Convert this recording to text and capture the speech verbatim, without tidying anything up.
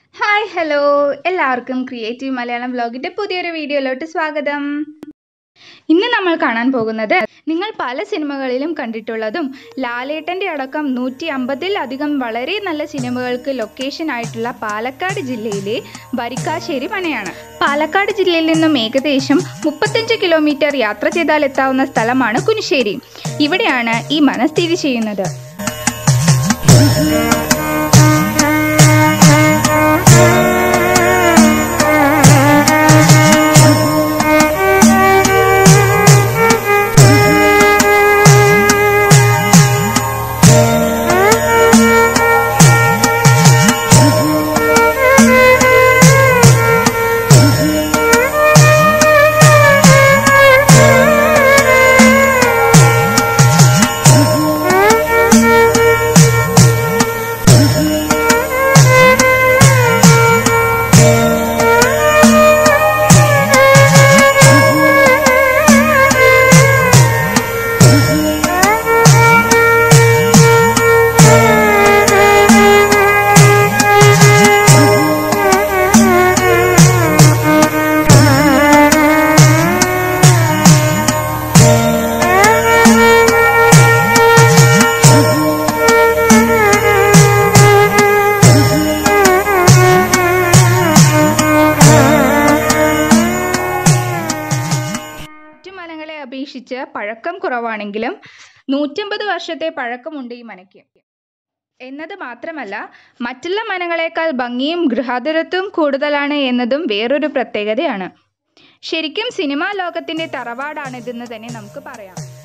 Hi hello എല്ലാവർക്കും creative Malayalam വ്ലോഗിൻ്റെ പുതിയൊരു വീഡിയോയിലോട്ട് സ്വാഗതം. ഇന്ന് നമ്മൾ കാണാൻ പോകുന്നത് നിങ്ങൾ പല സിനിമകളിലും കണ്ടിട്ടുള്ളതും ലാലേട്ടൻ്റെ അടക്കം നൂറ്റി അമ്പതിലധികം വളരെ നല്ല സിനിമകൾക്ക് ലൊക്കേഷൻ ആയിട്ടുള്ള പാലക്കാട് ജില്ലയിലെ വരിക്കാശ്ശേരി മനയാണ്. പാലക്കാട് ജില്ലയിൽ നിന്നും ഏകദേശം മുപ്പത്തഞ്ച് കിലോമീറ്റർ യാത്ര ചെയ്താൽ എത്താവുന്ന സ്ഥലമാണ് കുനിശ്ശേരി. ഇവിടെയാണ് ഈ മന സ്ഥിതി ചെയ്യുന്നത്. മലകളെ അപേക്ഷിച്ച് പഴക്കം കുറവാണെങ്കിലും നൂറ്റമ്പത് വർഷത്തെ പഴക്കമുണ്ട് ഈ മനയ്ക്ക് എന്നത് മാത്രമല്ല, മറ്റുള്ള മനകളേക്കാൾ ഭംഗിയും ഗൃഹാതുരത്വവും കൂടുതലാണ് എന്നതും വേറൊരു പ്രത്യേകതയാണ്. ശരിക്കും സിനിമാ ലോകത്തിന്റെ തറവാടാണിതെന്ന് തന്നെ നമുക്ക് പറയാം.